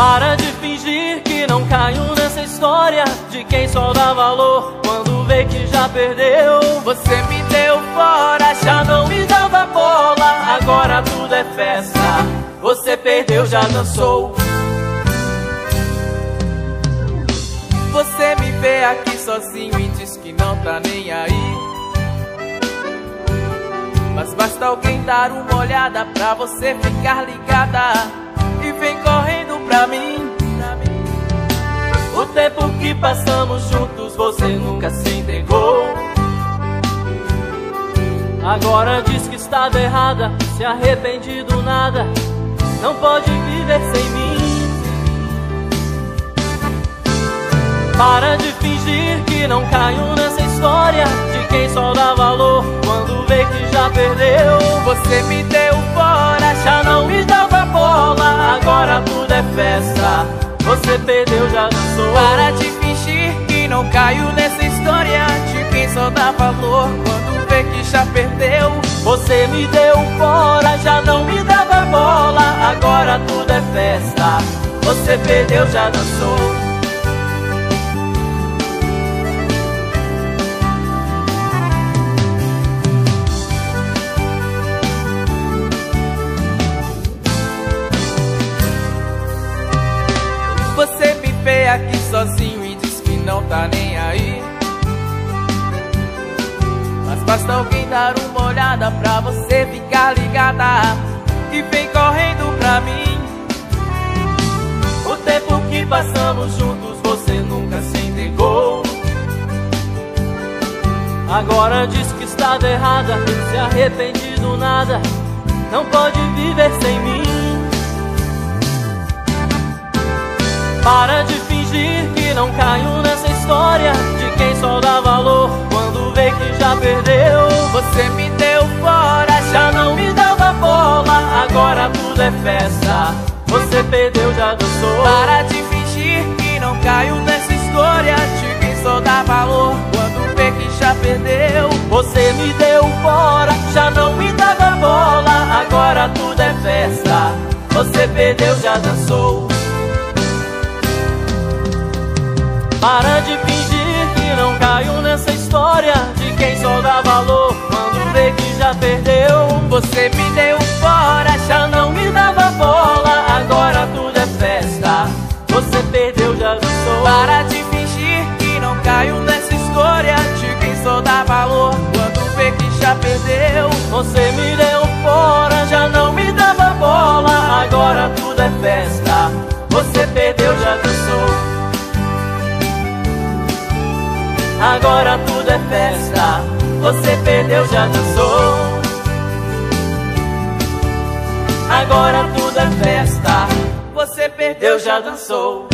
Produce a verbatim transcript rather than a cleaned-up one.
Para de fingir que não caiu nessa história de quem só dá valor quando vê que já perdeu. Você me deu fora, Já não me dava bola, agora tudo é festa. Você perdeu, já dançou. Você me vê aqui sozinho e diz que não tá nem aí, mas basta alguém dar uma olhada pra você ficar ligada e vem correndo pra mim. O tempo que passamos juntos você nunca se entregou. Agora diz que estava errada, se arrepende do nada, não pode viver sem mim. Para de fingir que não caiu nessa história de quem só dá valor quando vê que já perdeu. Você me deu fora, Já não me dava bola, agora tudo é festa. Você perdeu, já dançou. para de fingir que não caiu nessa história de quem só dá valor quando vê que já perdeu. Você me deu fora, já não me dava bola, agora tudo é festa. Você perdeu, já dançou. Você me vê aqui sozinho e diz que não tá nem aí, mas basta alguém dar uma olhada pra você ficar ligada e vem correndo pra mim. O tempo que passamos juntos você nunca se entregou. Agora diz que estava errada, se arrepende do nada, não pode viver sem mim. Para de fingir que não caiu nessa história de quem só dá valor quando vê que já perdeu. Você me deu fora, Já não me dava bola, agora tudo é festa. Você perdeu, já dançou. para de fingir que não caiu nessa história de quem só dá valor quando vê que já perdeu. Você me deu fora, já não me dava bola, agora tudo é festa. Você perdeu, já dançou. Para de fingir que não caiu nessa história de quem só dá valor quando vê que já perdeu. Você me deu fora, Já não me dava bola, agora tudo é festa. Você perdeu, já dançou. para de fingir que não caiu nessa história de quem só dá valor quando vê que já perdeu. Você me deu fora, já não me dava bola, agora tudo é festa. Você perdeu, já dançou. Agora tudo é festa. Você perdeu, já dançou. Agora tudo é festa. Você perdeu, Eu já dançou.